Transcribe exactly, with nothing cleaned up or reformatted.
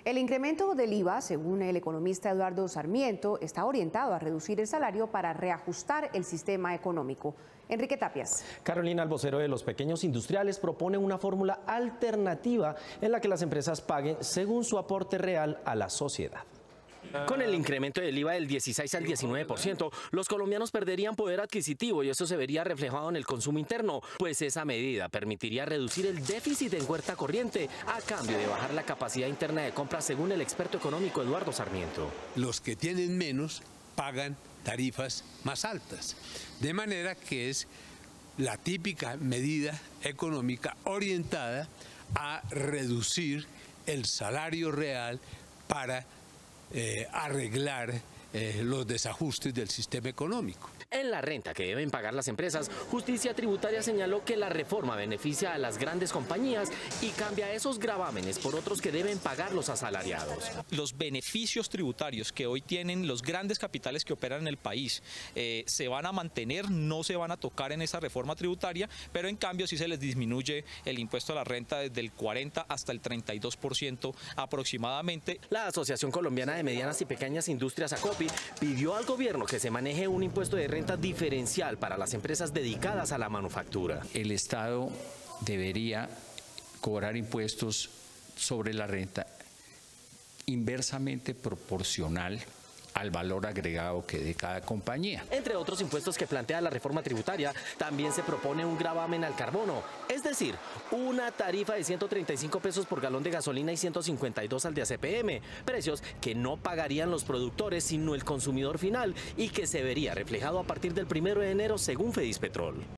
El incremento del I V A, según el economista Eduardo Sarmiento, está orientado a reducir el salario para reajustar el sistema económico. Enrique Tapias. Carolina, el vocero de los pequeños industriales, propone una fórmula alternativa en la que las empresas paguen según su aporte real a la sociedad. Con el incremento del I V A del dieciséis al diecinueve por ciento, los colombianos perderían poder adquisitivo y eso se vería reflejado en el consumo interno, pues esa medida permitiría reducir el déficit en cuenta corriente a cambio de bajar la capacidad interna de compra, según el experto económico Eduardo Sarmiento. Los que tienen menos pagan tarifas más altas, de manera que es la típica medida económica orientada a reducir el salario real para Eh, arreglar eh, los desajustes del sistema económico. En la renta que deben pagar las empresas, Justicia Tributaria señaló que la reforma beneficia a las grandes compañías y cambia esos gravámenes por otros que deben pagar los asalariados. Los beneficios tributarios que hoy tienen los grandes capitales que operan en el país eh, se van a mantener, no se van a tocar en esa reforma tributaria, pero en cambio sí se les disminuye el impuesto a la renta desde el cuarenta hasta el treinta y dos por ciento aproximadamente. La Asociación Colombiana de Medianas y Pequeñas Industrias, ACOPI, pidió al gobierno que se maneje un impuesto de renta diferencial para las empresas dedicadas a la manufactura. El Estado debería cobrar impuestos sobre la renta inversamente proporcional al valor agregado que dé cada compañía. Entre otros impuestos que plantea la reforma tributaria, también se propone un gravamen al carbono, es decir, una tarifa de ciento treinta y cinco pesos por galón de gasolina y ciento cincuenta y dos al de A C P M, precios que no pagarían los productores sino el consumidor final y que se vería reflejado a partir del primero de enero según Fedispetrol.